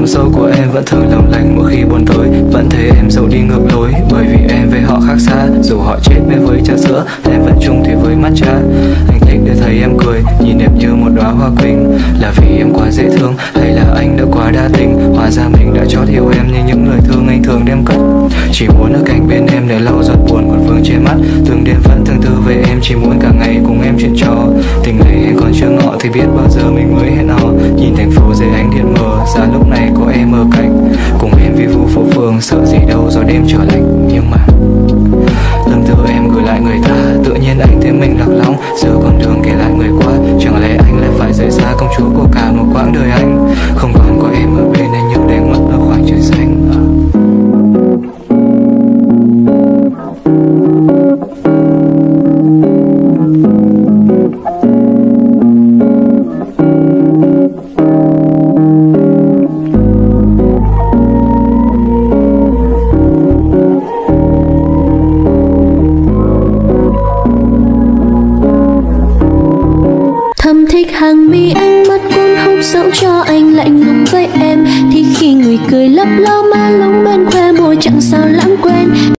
thâm sâu của em vẫn thường lòng lành mỗi khi buồn tối. Vẫn thấy em dẫu đi ngược lối, bởi vì em với họ khác xa. Dù họ chết mê với trà sữa, em vẫn chung thủy với mắt cha. Anh thích để thấy em cười, nhìn đẹp như một đóa hoa quỳnh. Là vì em quá dễ thương, hay là anh đã quá đa tình? Hóa ra mình đã chót yêu em như những lời thương anh thường đem cất. Chỉ muốn ở cạnh bên em để lau giọt buồn còn vương trên mắt. Từng đêm vẫn thường thư về em, chỉ muốn cả ngày cùng em chuyện trò. Tình này em còn chưa ngọ thì biết bao giờ mình mới hẹn hò. Nhìn thành phố dưới ánh điện mờ, ra lúc này có em ở cạnh. Cùng em vi vu phố phường, sợ gì đâu gió đêm trở lạnh. Nhưng mà tâm tư em gửi lại người ta, tự nhiên anh thấy mình lạc lõng. Giờ con đường kể lại người qua, chẳng lẽ anh lại phải rời xa công chúa của cả một quãng đời anh. Không còn có em ở bên anh như đánh mất ở khoảng trời xanh. Thầm thích hàng mi anh mắt cuốn hút dẫu cho anh lạnh lùng với em. Thì khi người cười lấp ló má lúng bên khoe môi chẳng sao